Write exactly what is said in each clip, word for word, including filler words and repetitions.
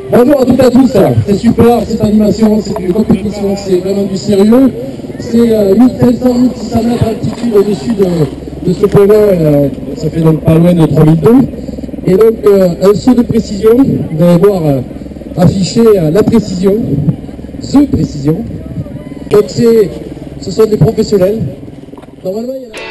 Bonjour à toutes et à tous, c'est super, cette animation, c'est une compétition, c'est vraiment du sérieux. C'est euh, mille cinq cents, mille six cents mètres d'altitude au-dessus de, de ce point-là, euh, ça fait donc pas loin de trois mille deux. Et donc euh, un saut de précision, vous allez voir euh, afficher euh, la précision, ce précision. Donc c'est, ce sont des professionnels. Normalement, il y a la...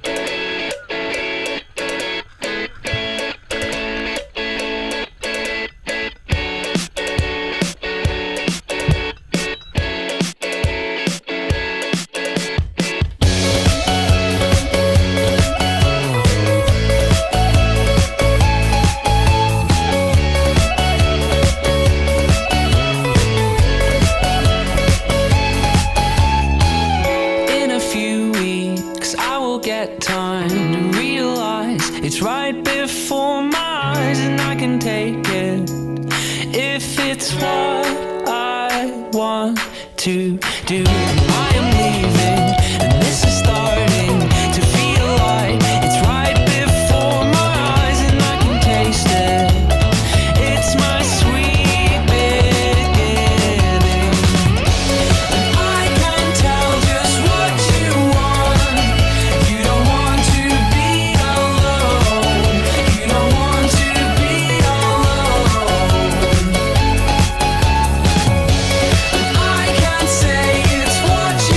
time to realize it's right before my eyes, and I can take it if it's what I want to do. I am leaving, and this is starting to feel like it's right before my eyes, and I can taste it. It's my sweet beginning, and I can tell just what you want. You don't want to be alone. You don't want to be alone. And I can't say it's what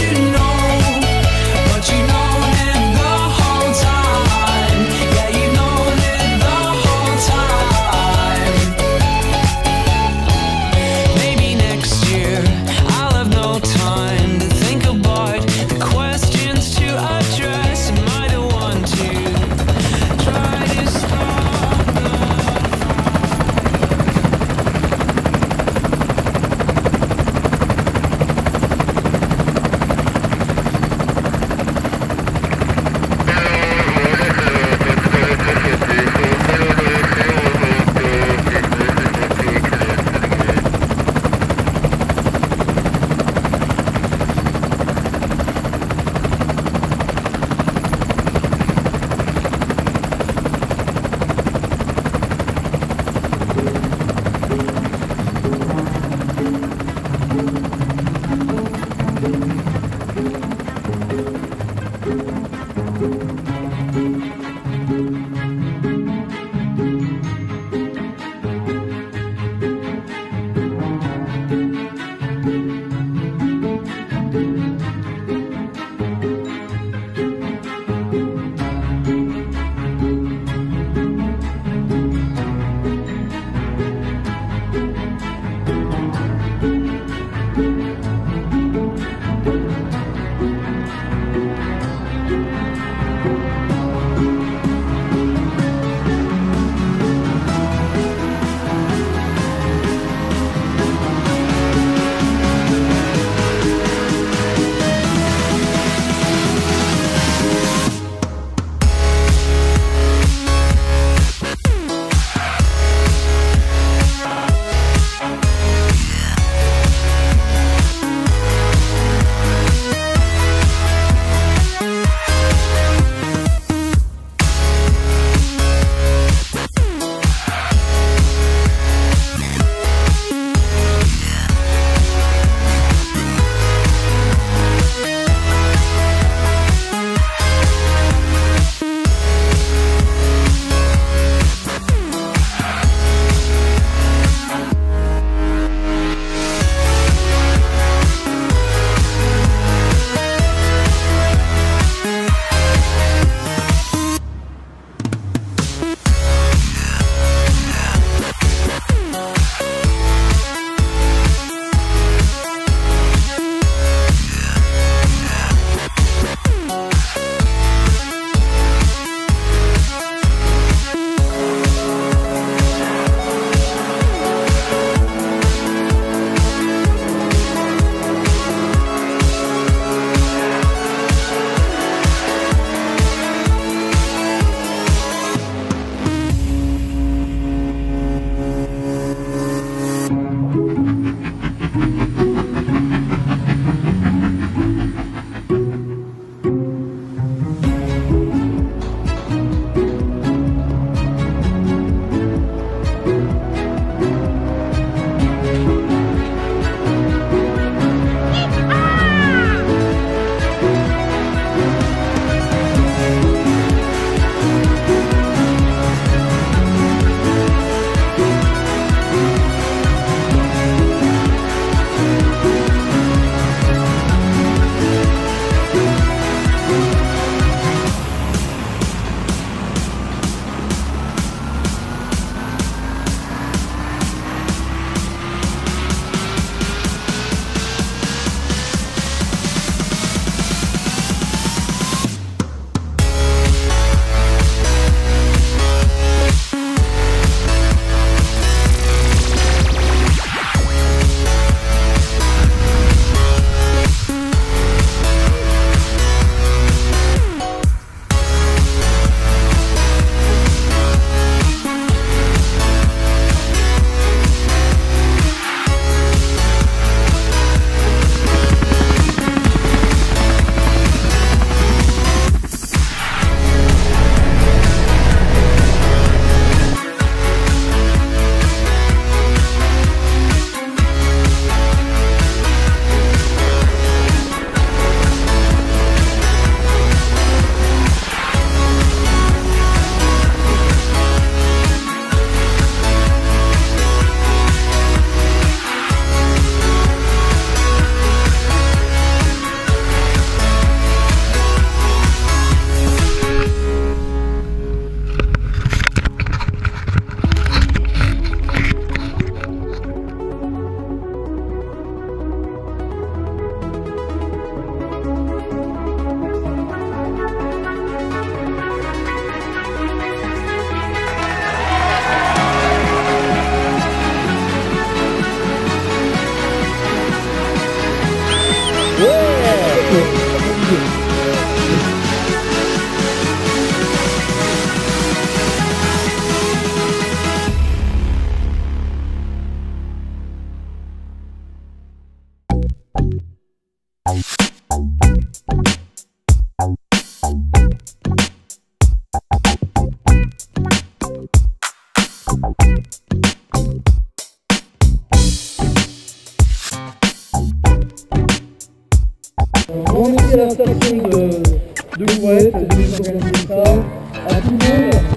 Gourette de nous organiser ça. À tout le monde.